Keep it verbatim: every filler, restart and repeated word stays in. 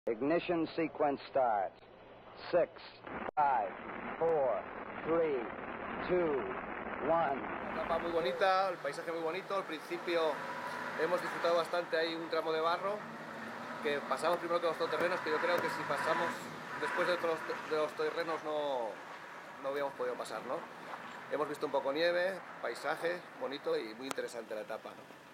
Ignition sequence start. Six, five, four, three, two, one. Una etapa muy bonita, el paisaje muy bonito. Al principio hemos disfrutado bastante, hay un tramo de barro que pasamos primero que los todoterrenos, que yo creo que si pasamos después de los, de los todoterrenos no, no habíamos podido pasar, ¿no? Hemos visto un poco nieve, paisaje bonito y muy interesante la etapa, ¿no?